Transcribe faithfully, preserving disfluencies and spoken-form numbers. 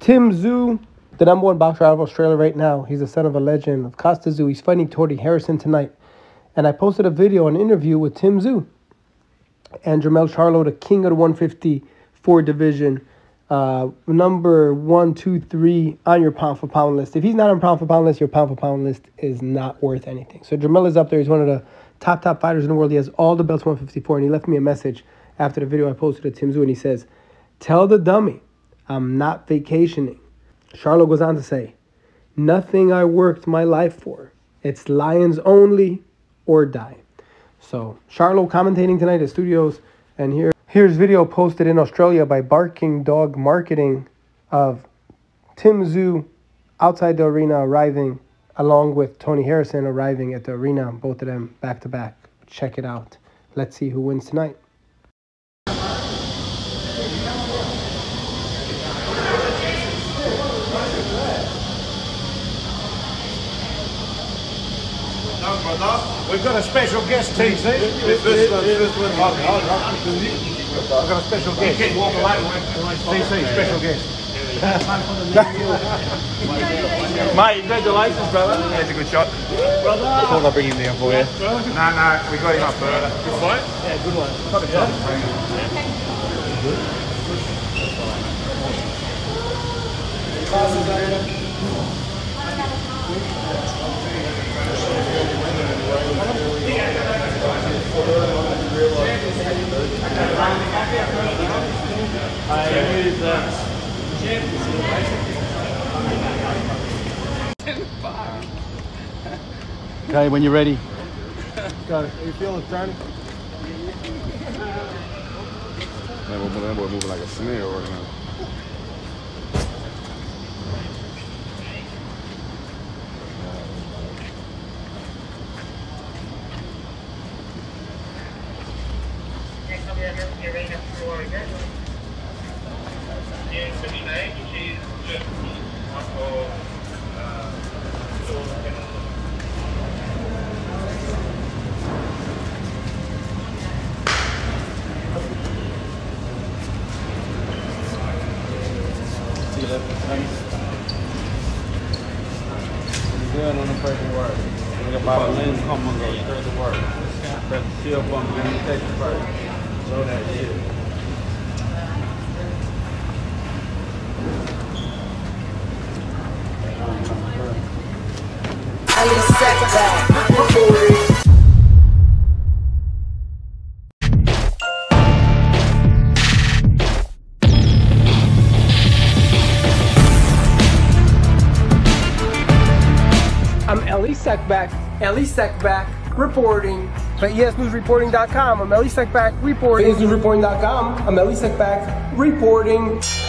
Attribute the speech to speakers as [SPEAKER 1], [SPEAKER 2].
[SPEAKER 1] Tim Tszyu, the number one boxer out of Australia right now. He's the son of a legend of Costa Tszyu. He's fighting Tony Harrison tonight. And I posted a video, an interview with Tim Tszyu and Jermell Charlo, the king of the one fifty-four division. Uh, number one, two, three on your pound for pound list. If he's not on pound for pound list, your pound for pound list is not worth anything. So Jermell is up there. He's one of the top, top fighters in the world. He has all the belts one fifty-four. And he left me a message after the video I posted to Tim Tszyu. And he says, tell the dummy I'm not vacationing. Charlo goes on to say, nothing I worked my life for. It's Lions only or die. So Charlo commentating tonight at studios. And here, here's video posted in Australia by Barking Dog Marketing of Tim Tszyu outside the arena arriving, along with Tony Harrison arriving at the arena, both of them back to back. Check it out. Let's see who wins tonight.
[SPEAKER 2] We've got a special guest, T C. This, this one, this one. Hold on, hold on. We've got a special guest. T C, special guest. Mate, congratulations, brother. Yeah, it's a good shot. Brother. I thought I'd bring him down for you. No, no, we got him up further. Good fight? Yeah, good one. Got the shot.
[SPEAKER 3] Okay, when you're ready.
[SPEAKER 2] Got it. You feel it turning?
[SPEAKER 4] That boy moving like a snail right now.
[SPEAKER 3] Good on the paperwork. Look at my lens come and go straight to work. Press the shield button, then you take it first. Slow that shit.
[SPEAKER 1] I'm Elie Seckbach, Elie Seckbach reporting for E S News Reporting dot com. I'm Elie Seckbach reporting. E S News Reporting dot com. I'm Elie Seckbach reporting.